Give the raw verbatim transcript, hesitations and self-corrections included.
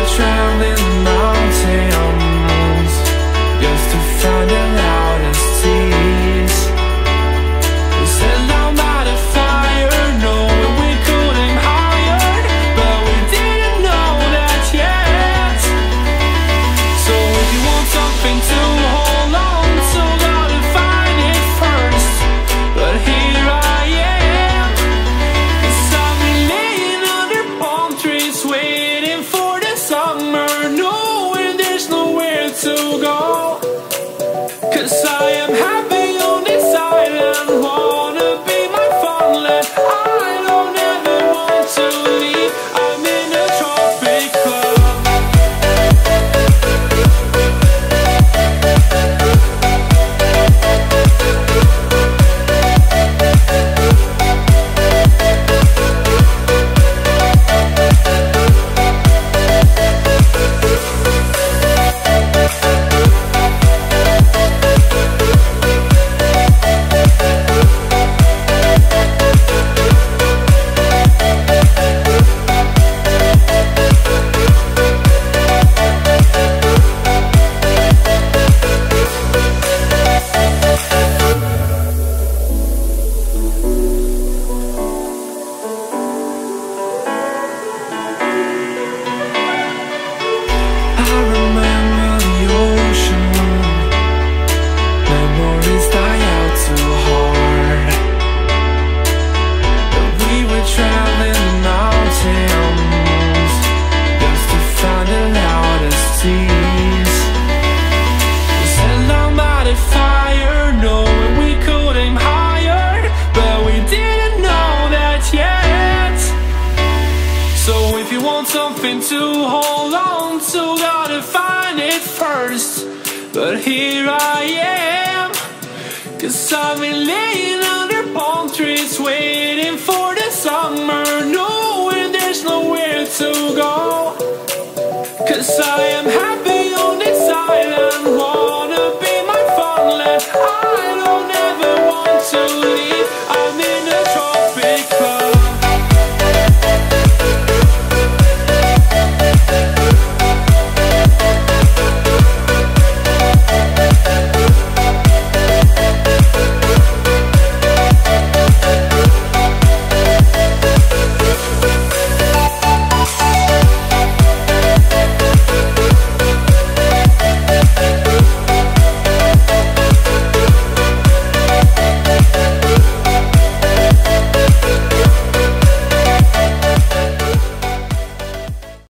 were traveling the mountains just to find the loudest tears. We sat down by the fire, knowing we could aim higher, but we didn't know that yet. So if you want something to hold on to, gotta find it first. But here I am, 'cause I've been laying under palm trees, waiting for the summer, knowing there's nowhere to go. 'Cause I am happy on this island, wanna be my farmland. I don't ever want to leave, I'm in a tropic club. I remember the ocean, memories die out too hard. But we were traveling the mountains just to find the loudest tears. We sat down by the fire, knowing we could aim higher, but we didn't know that yet. So if you want something to hold on to, gotta find it first. But here I am, 'cause I've been laying under palm trees, waiting for the summer, knowing there's nowhere to go. 'Cause I